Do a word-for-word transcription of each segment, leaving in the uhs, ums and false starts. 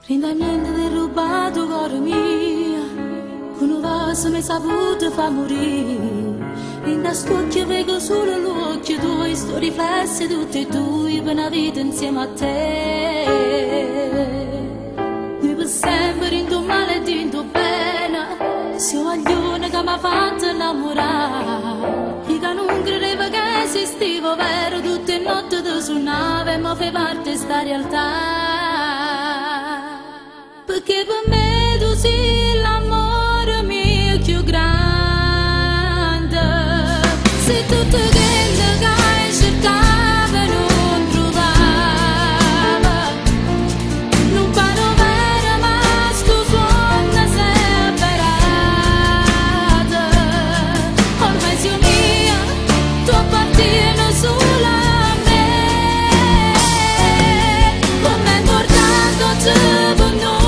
Rinda niente di rubato cuore mio, con un vaso mi saputo fa morire. Rinda scocchio vedo solo l'occhio tuoi, sto riflessi tutti e due per una vita insieme a te. Noi per sempre rinto male e rinto bene, sia maglione che mi ha fatto innamorare. Io che non credevo che esistivo vero, tutte le notti tu suonavi e mi fai parte di sta realtà. Perché per me tu sei l'amore mio più grande. Se tutto quello che hai cercato non trovava, non parlo vero ma sto suono separata. Ormai sei mia, tu appartieni solo a me. Com'è importante per noi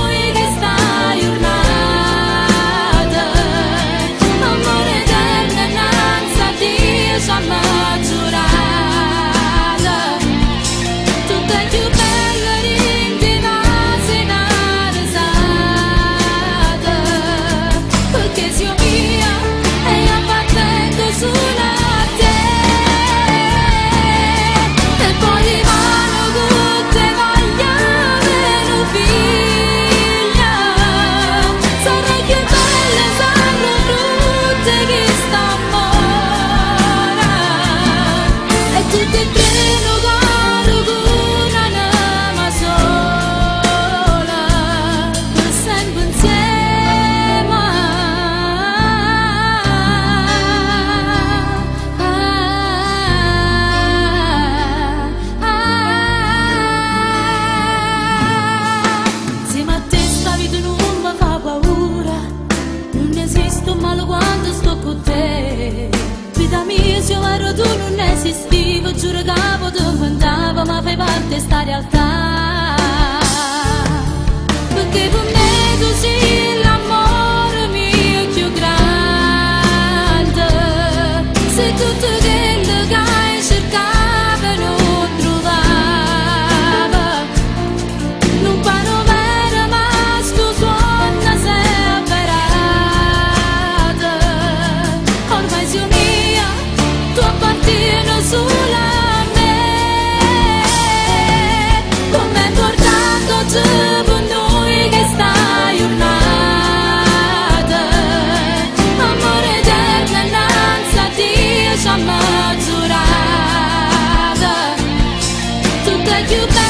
tu non esistivo, giuro che ti inventavo, ma fai parte di sta realtà. Perché per me tu sei l'amore mio più grande. Se tutto quello che hai cercato non trovava, non parlo vero ma sto suono separata. Ormai sei mia, tu appartieni solo a me. Com'è importante per noi che stai giornata, amore eterno innanzi a Dio ci ha giurata. Tutto è più bello